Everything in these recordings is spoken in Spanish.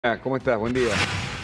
¿Cómo estás? Buen día.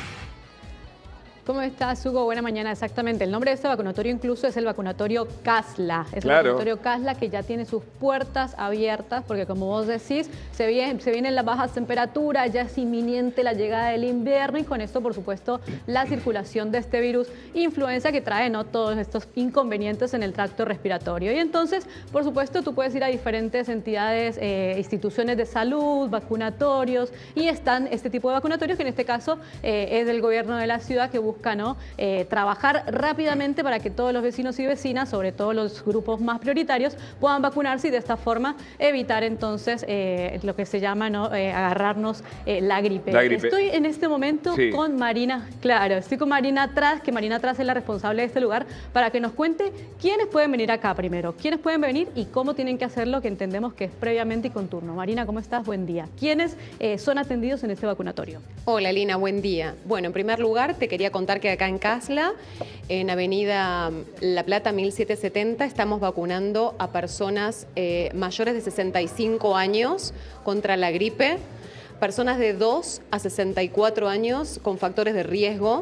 ¿Cómo estás, Hugo? Buena mañana. Exactamente. El nombre de este vacunatorio incluso es el vacunatorio Casla. Es el vacunatorio Casla que ya tiene sus puertas abiertas porque, como vos decís, se vienen las bajas temperaturas, ya es inminente la llegada del invierno y con esto, por supuesto, la circulación de este virus influenza que trae todos estos inconvenientes en el tracto respiratorio. Y entonces, por supuesto, tú puedes ir a diferentes entidades, instituciones de salud, vacunatorios, y están este tipo de vacunatorios que en este caso es del gobierno de la ciudad que busca trabajar rápidamente para que todos los vecinos y vecinas, sobre todo los grupos más prioritarios, puedan vacunarse y de esta forma evitar entonces lo que se llama agarrarnos la gripe. Estoy en este momento con Marina, estoy con Marina Tras, que Marina Tras es la responsable de este lugar, para que nos cuente quiénes pueden venir acá primero, quiénes pueden venir y cómo tienen que hacerlo, que entendemos que es previamente y con turno. Marina, ¿cómo estás? Buen día. ¿Quiénes son atendidos en este vacunatorio? Hola, Lina, buen día. Bueno, en primer lugar te quería contar que acá en Casla, en Avenida La Plata 1770, estamos vacunando a personas mayores de 65 años contra la gripe, personas de 2 a 64 años con factores de riesgo.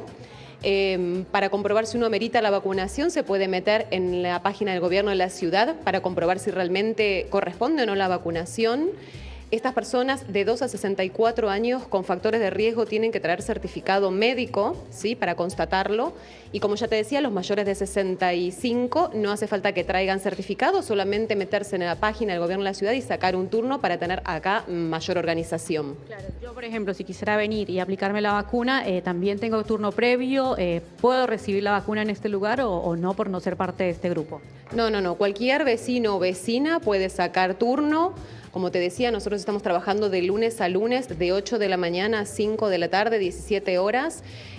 Para comprobar si uno amerita la vacunación, se puede meter en la página del gobierno de la ciudad para comprobar si realmente corresponde o no la vacunación. Estas personas de 2 a 64 años con factores de riesgo tienen que traer certificado médico, ¿sí?, para constatarlo. Y como ya te decía, los mayores de 65 no hace falta que traigan certificado, solamente meterse en la página del gobierno de la ciudad y sacar un turno para tener acá mayor organización. Claro, yo por ejemplo, si quisiera venir y aplicarme la vacuna, también tengo turno previo, ¿puedo recibir la vacuna en este lugar o no por no ser parte de este grupo? No, cualquier vecino o vecina puede sacar turno. Como te decía, nosotros estamos trabajando de lunes a lunes, de 8 de la mañana a 5 de la tarde, 17 horas,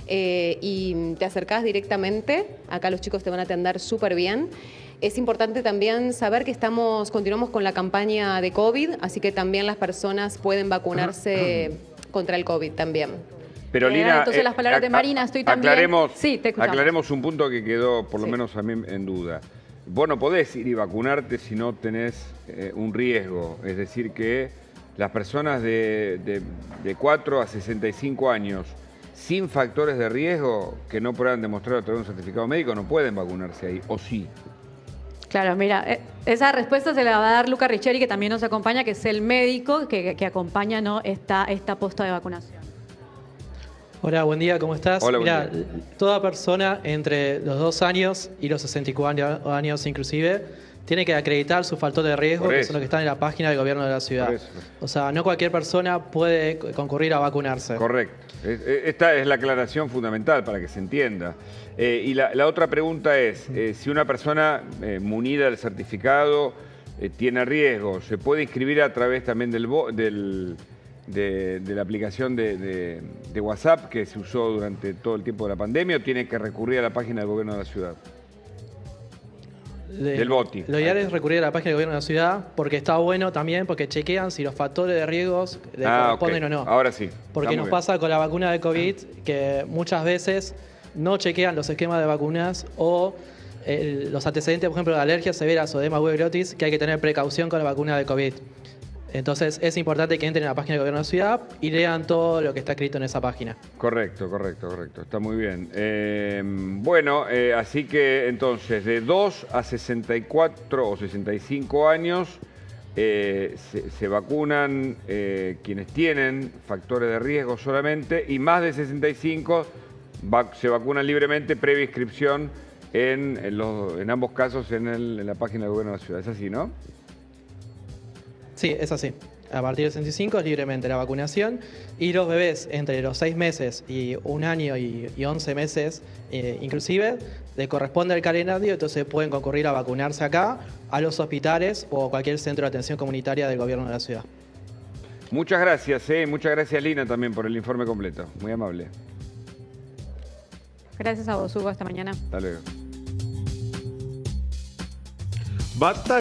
y te acercás directamente, acá los chicos te van a atender súper bien. Es importante también saber que continuamos con la campaña de COVID, así que también las personas pueden vacunarse contra el COVID también. Pero Lina, entonces las palabras de Marina, estoy también... Aclaremos un punto que quedó, por lo menos a mí, en duda. Vos no podés ir y vacunarte si no tenés un riesgo. Es decir, que las personas de 4 a 65 años sin factores de riesgo que no puedan demostrar a través de un certificado médico no pueden vacunarse ahí, ¿o sí? Claro, mira, esa respuesta se la va a dar Luca Richeri, que también nos acompaña, que es el médico que acompaña esta posta de vacunación. Hola, buen día, ¿cómo estás? Hola, mira, toda persona entre los 2 años y los 64 años inclusive tiene que acreditar su factor de riesgo, que son los que están en la página del gobierno de la ciudad. O sea, no cualquier persona puede concurrir a vacunarse. Correcto. Esta es la aclaración fundamental para que se entienda. Y la otra pregunta es, si una persona munida del certificado tiene riesgo, ¿se puede inscribir a través también de la aplicación de WhatsApp que se usó durante todo el tiempo de la pandemia, o tiene que recurrir a la página del gobierno de la ciudad? Del BOTI. Lo ideal es recurrir a la página del gobierno de la ciudad porque está bueno también, porque chequean si los factores de riesgos le corresponden o no. Ahora sí. Porque nos pasa con la vacuna de COVID que muchas veces no chequean los esquemas de vacunas o los antecedentes, por ejemplo, de alergias severas o de hemavirosis, que hay que tener precaución con la vacuna de COVID. Entonces es importante que entren a la página del gobierno de la ciudad y lean todo lo que está escrito en esa página. Correcto. Está muy bien. Así que entonces de 2 a 64 o 65 años se vacunan quienes tienen factores de riesgo solamente, y más de 65 se vacunan libremente previa inscripción en ambos casos en la página del gobierno de la ciudad. ¿Es así, no? Sí, es así. A partir de 65 es libremente la vacunación, y los bebés entre los 6 meses y 1 año y 11 meses inclusive le corresponde el calendario, entonces pueden concurrir a vacunarse acá, a los hospitales o cualquier centro de atención comunitaria del gobierno de la ciudad. Muchas gracias, muchas gracias Lina también por el informe completo, muy amable. Gracias a vos, Hugo, hasta mañana. Hasta luego.